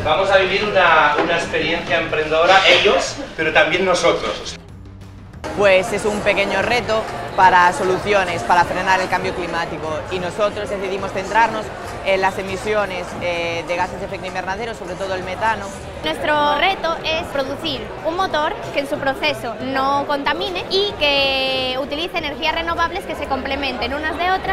Vamos a vivir una experiencia emprendedora, ellos, pero también nosotros. Pues es un pequeño reto para soluciones, para frenar el cambio climático, y nosotros decidimos centrarnos en las emisiones de gases de efecto invernadero, sobre todo el metano. Nuestro reto es producir un motor que en su proceso no contamine y que utilice energías renovables que se complementen unas de otras.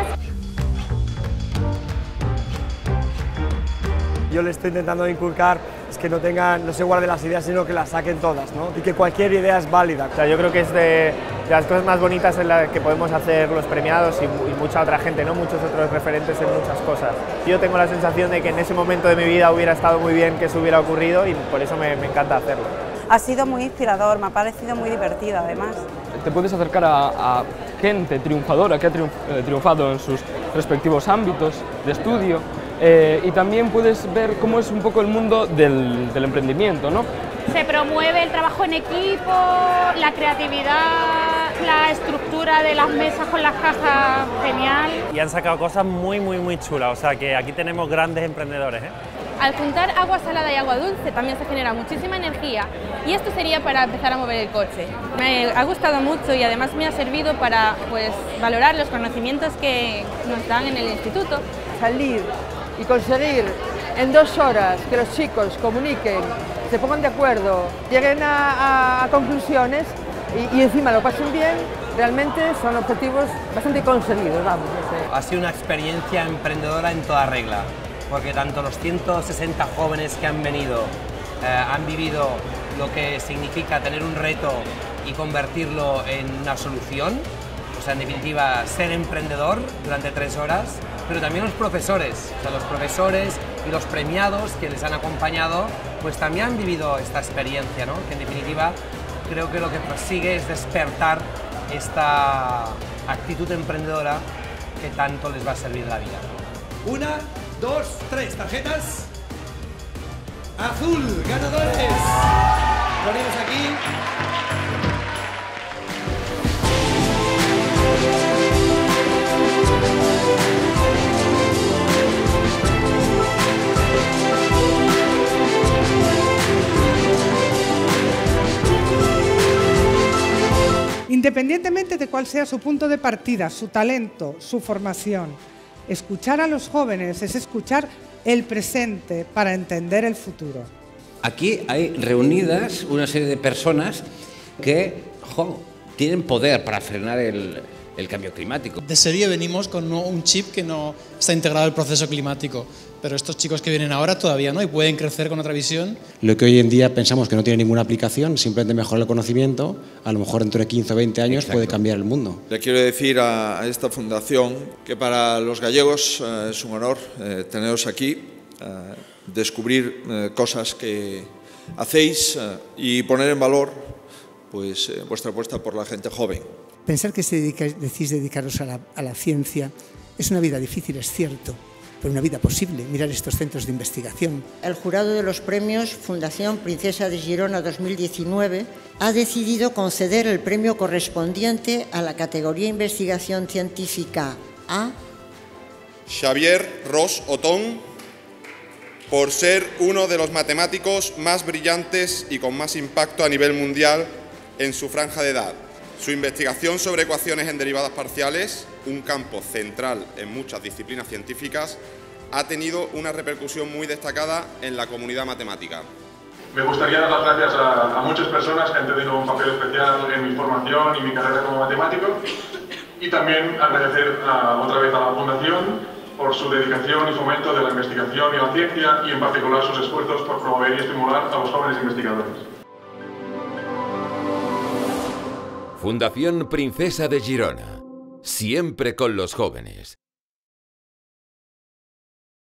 Yo le estoy intentando inculcar es que no se guarden las ideas, sino que las saquen todas, ¿no? Y que cualquier idea es válida. O sea, yo creo que es de las cosas más bonitas en las que podemos hacer los premiados y mucha otra gente, ¿no? Muchos otros referentes en muchas cosas. Yo tengo la sensación de que en ese momento de mi vida hubiera estado muy bien que eso hubiera ocurrido y por eso me encanta hacerlo. Ha sido muy inspirador, me ha parecido muy divertido además. Te puedes acercar a gente triunfadora que ha triunfado en sus respectivos ámbitos de estudio. Y también puedes ver cómo es un poco el mundo del emprendimiento, ¿no? Se promueve el trabajo en equipo, la creatividad, la estructura de las mesas con las cajas, genial. Y han sacado cosas muy chulas, o sea que aquí tenemos grandes emprendedores, ¿eh? Al juntar agua salada y agua dulce también se genera muchísima energía y esto sería para empezar a mover el coche. Me ha gustado mucho y además me ha servido para valorar los conocimientos que nos dan en el instituto. Salir y conseguir en 2 horas que los chicos comuniquen, se pongan de acuerdo, lleguen a conclusiones y encima lo pasen bien, realmente son objetivos bastante conseguidos, vamos. Ha sido una experiencia emprendedora en toda regla, porque tanto los 160 jóvenes que han venido han vivido lo que significa tener un reto y convertirlo en una solución, o sea, en definitiva, ser emprendedor durante 3 horas, pero también los profesores, o sea, los profesores y los premiados que les han acompañado, pues también han vivido esta experiencia, ¿no? Que en definitiva creo que lo que persigue es despertar esta actitud emprendedora que tanto les va a servir en la vida. 1, 2, 3, tarjetas. Azul, ganadores. Ponemos aquí. Independientemente de cuál sea su punto de partida, su talento, su formación, escuchar a los jóvenes es escuchar el presente para entender el futuro. Aquí hay reunidas una serie de personas que tienen poder para frenar el cambio climático. De serie venimos con un chip que no está integrado al proceso climático, pero estos chicos que vienen ahora todavía no y pueden crecer con otra visión. Lo que hoy en día pensamos que no tiene ninguna aplicación, simplemente mejorar el conocimiento, a lo mejor dentro de 15 o 20 años puede cambiar el mundo. Le quiero decir a esta fundación que para los gallegos es un honor teneros aquí, descubrir cosas que hacéis y poner en valor pues, vuestra apuesta por la gente joven. Pensar que decís dedicaros a la ciencia es una vida difícil, es cierto, pero una vida posible. Mirar estos centros de investigación. El jurado de los premios Fundación Princesa de Girona 2019 ha decidido conceder el premio correspondiente a la categoría Investigación Científica a Xavier Ros Otón, por ser uno de los matemáticos más brillantes y con más impacto a nivel mundial en su franja de edad. Su investigación sobre ecuaciones en derivadas parciales, un campo central en muchas disciplinas científicas, ha tenido una repercusión muy destacada en la comunidad matemática. Me gustaría dar las gracias a muchas personas que han tenido un papel especial en mi formación y mi carrera como matemático, y también agradecer otra vez a la Fundación por su dedicación y fomento de la investigación y la ciencia, y en particular sus esfuerzos por promover y estimular a los jóvenes investigadores. Fundación Princesa de Girona, siempre con los jóvenes.